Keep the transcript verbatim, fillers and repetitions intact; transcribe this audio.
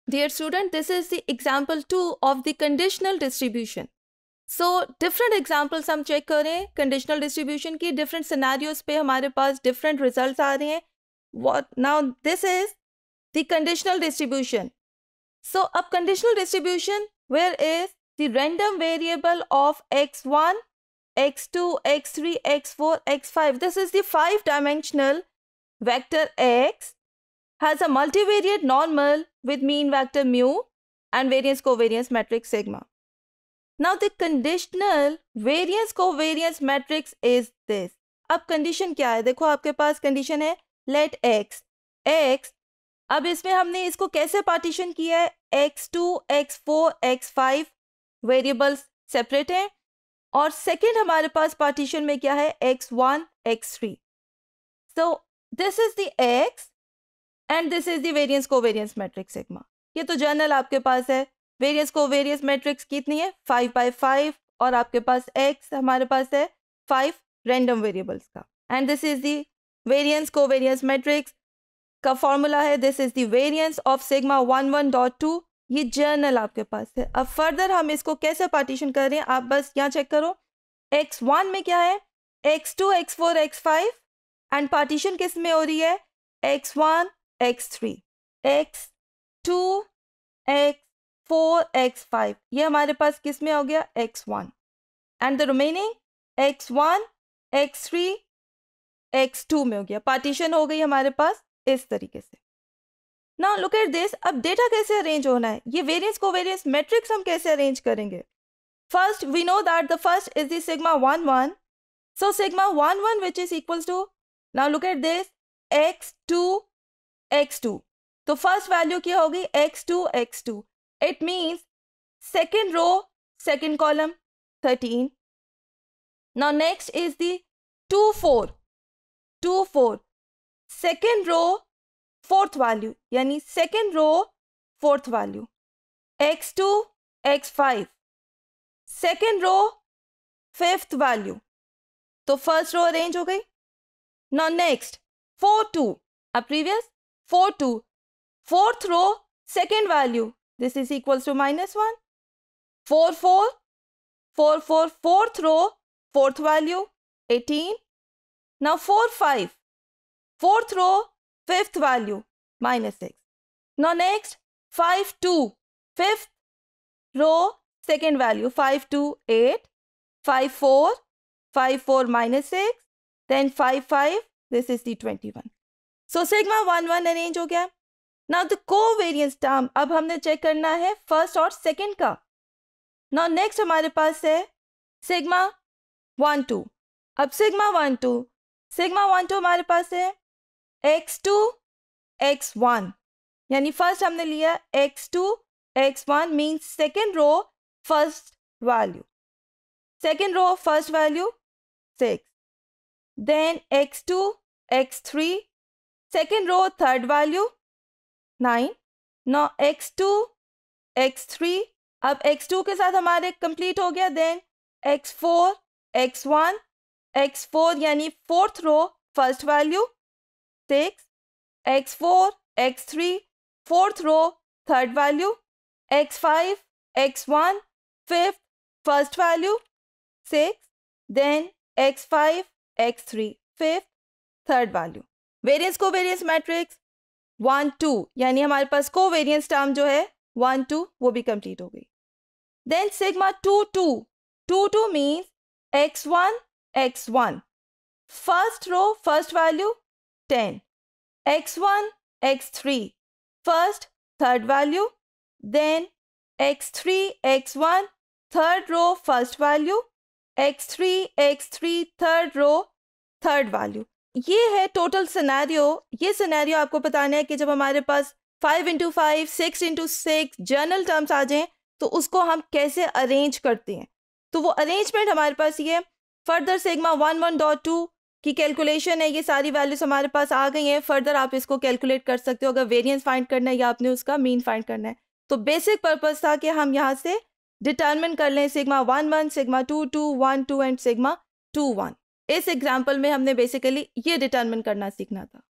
Dear student, this is the example two of the conditional distribution. So different examples हम check करें conditional distribution की, different scenarios पे हमारे पास different results आ रहे हैं. What now? This is the conditional distribution. So a conditional distribution where is the random variable of x one, x two, x three, x four, x five. This is the five dimensional vector x has a multivariate normal with mean vector mu and variance covariance matrix sigma. Now the conditional variance covariance matrix is this. अब condition क्या है? देखो आपके पास condition है let x x. अब इसमें हमने इसको कैसे पार्टीशन किया है? X two, x four, x five variables separate हैं और सेकंड हमारे पास पार्टीशन में क्या है? X one, x three. So this is the x and this is the variance covariance matrix sigma. ये तो जनरल आपके पास है. वेरिएंस कोवेरिएंस मैट्रिक्स कितनी है? फाइव बाई फाइव और आपके पास x हमारे पास है फाइव रैंडम वेरिएबल्स का. And this is the variance covariance matrix का फॉर्मूला है. This is the variance of sigma one one dot two. ये जर्नल आपके पास है. अब फर्दर हम इसको कैसे पार्टीशन कर रहे हैं आप बस यहाँ चेक करो. एक्स वन में क्या है? X two, x four, x five and partition किस में हो रही है? X one, x three, x two, x four, x five. ये हमारे पास किस में हो गया? X one and the remaining x one, x three, x two में हो गया. पार्टीशन हो गई हमारे पास इस तरीके से. Now look at this. अब डेटा कैसे अरेंज होना है? ये वेरिएंस कोवेरिएंस मैट्रिक्स हम कैसे अरेंज करेंगे? First we know that the first is the sigma one one. So sigma one one which is equals to, now look at this, x two, x two. तो first value क्या होगी? X two, x two. It means second row second column thirteen. Now next is the two four, two four. Second row fourth value यानी second row fourth value. X two, x five. Second रो fifth value. तो first row arrange हो गई. Now next four two. अब previous four two. Fourth row second value. This is equals to minus one. Four four, four four. Fourth row fourth value eighteen. Now four five. Fourth row, fifth value, minus six. Now next, five two, fifth row, second value, five two, eight. five four, five four minus six. Then five five, this is the twenty-one. So sigma one one arrange हो गया. Now the covariance term, अब हमने check करना है first और second का. Now next हमारे पास है sigma one two. अब sigma one two, sigma one two हमारे पास है एक्स टू, एक्स वन. यानी फर्स्ट हमने लिया x two, x one means second row first value. Second row first value six. Then x two, x three. Second row third value nine. No x two, x three. अब x two के साथ हमारे complete हो गया. Then x four, x one, x four यानी fourth row first value six. X four, x three. Fourth row third value x five, x one. Fifth first value six. Then x five, x three. Fifth third value. Variance covariance matrix one two यानी हमारे पास covariance term जो है one two वो भी complete हो गई. Then sigma two two. Two two means x one, x one. First row first value ten. X one, x three. First third value. Then x three, x one. Third row first value. X three, x three. Third row third value. ये है total scenario. ये scenario आपको बताना है कि जब हमारे पास five into five, six into six general terms आ जाएं तो उसको हम कैसे अरेंज करते हैं. तो वो अरेंजमेंट हमारे पास ये है. Further sigma one one dot two की कैलकुलेशन है. ये सारी वैल्यूज हमारे पास आ गई हैं. फर्दर आप इसको कैलकुलेट कर सकते हो अगर वेरिएंस फाइंड करना है या आपने उसका मीन फाइंड करना है. तो बेसिक पर्पस था कि हम यहाँ से डिटरमिन कर लें sigma one one, sigma two two, one two and sigma two one. इस एग्जाम्पल में हमने बेसिकली ये डिटरमिन करना सीखना था.